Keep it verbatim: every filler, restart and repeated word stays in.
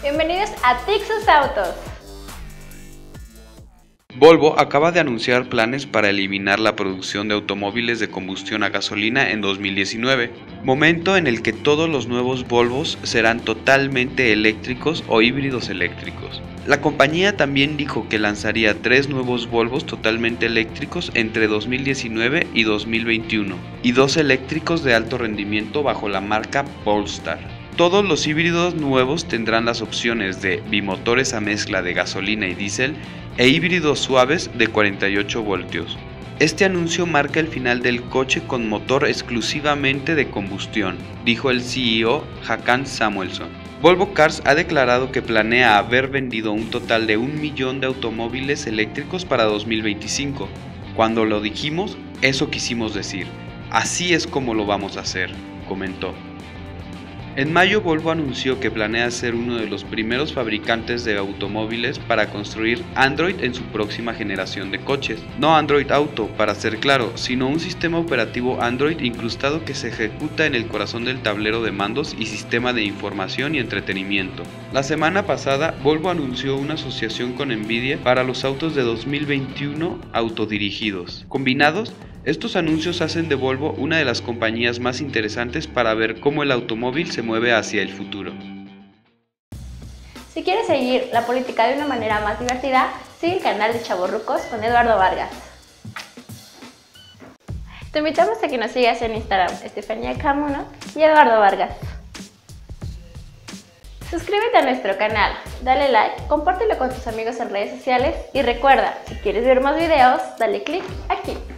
Bienvenidos a Tixus Autos. Volvo acaba de anunciar planes para eliminar la producción de automóviles de combustión a gasolina en dos mil diecinueve, momento en el que todos los nuevos Volvos serán totalmente eléctricos o híbridos eléctricos. La compañía también dijo que lanzaría tres nuevos Volvos totalmente eléctricos entre dos mil diecinueve y dos mil veintiuno y dos eléctricos de alto rendimiento bajo la marca Polestar. Todos los híbridos nuevos tendrán las opciones de bimotores a mezcla de gasolina y diésel e híbridos suaves de cuarenta y ocho voltios. Este anuncio marca el final del coche con motor exclusivamente de combustión, dijo el C E O Håkan Samuelsson. Volvo Cars ha declarado que planea haber vendido un total de un millón de automóviles eléctricos para dos mil veinticinco. Cuando lo dijimos, eso quisimos decir. Así es como lo vamos a hacer, comentó. En mayo, Volvo anunció que planea ser uno de los primeros fabricantes de automóviles para construir Android en su próxima generación de coches. No Android Auto, para ser claro, sino un sistema operativo Android incrustado que se ejecuta en el corazón del tablero de mandos y sistema de información y entretenimiento. La semana pasada, Volvo anunció una asociación con Nvidia para los autos de dos mil veintiuno autodirigidos. Combinados, estos anuncios hacen de Volvo una de las compañías más interesantes para ver cómo el automóvil se mueve hacia el futuro. Si quieres seguir la política de una manera más divertida, sigue el canal de Chavorrucos con Eduardo Vargas. Te invitamos a que nos sigas en Instagram, Estefanía Camuno y Eduardo Vargas. Suscríbete a nuestro canal, dale like, compártelo con tus amigos en redes sociales y recuerda, si quieres ver más videos, dale click aquí.